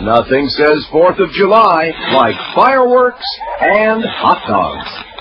Nothing says 4th of July like fireworks and hot dogs.